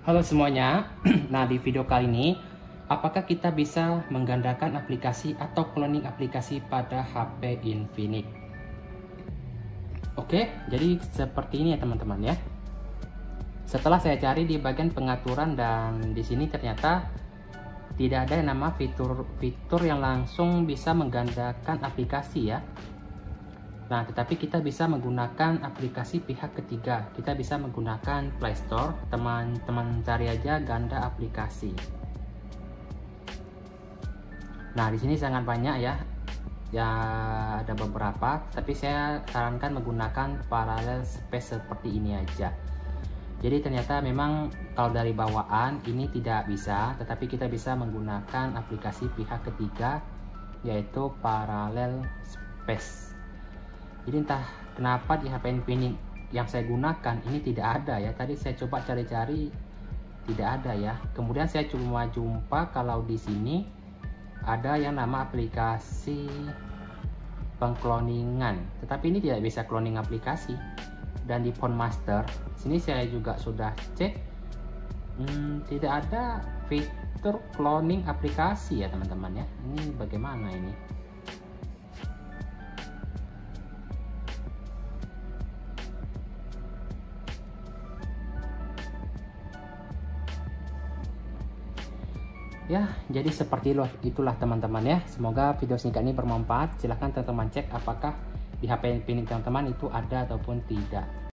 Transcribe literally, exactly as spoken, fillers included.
Halo semuanya. Nah, di video kali ini, apakah kita bisa menggandakan aplikasi atau cloning aplikasi pada H P Infinix? Oke, jadi seperti ini ya teman-teman ya. Setelah saya cari di bagian pengaturan, dan di sini ternyata tidak ada yang nama fitur-fitur yang langsung bisa menggandakan aplikasi ya. Nah, tetapi kita bisa menggunakan aplikasi pihak ketiga. Kita bisa menggunakan Play Store. Teman-teman cari aja ganda aplikasi. Nah, di sini sangat banyak ya. Ya, ada beberapa, tapi saya sarankan menggunakan Parallel Space seperti ini aja. Jadi ternyata memang kalau dari bawaan ini tidak bisa, tetapi kita bisa menggunakan aplikasi pihak ketiga, yaitu Parallel Space. Jadi entah kenapa di H P Infinix yang saya gunakan ini tidak ada ya. Tadi saya coba cari-cari tidak ada ya. Kemudian saya cuma jumpa kalau di sini ada yang nama aplikasi pengkloningan. Tetapi ini tidak bisa cloning aplikasi. Dan di Phone Master sini saya juga sudah cek, hmm, tidak ada fitur cloning aplikasi ya teman-teman ya. Ini bagaimana ini? Ya, jadi seperti itulah teman-teman ya. Semoga video singkat ini bermanfaat. Silahkan teman-teman cek apakah di H P Infinix teman-teman itu ada ataupun tidak.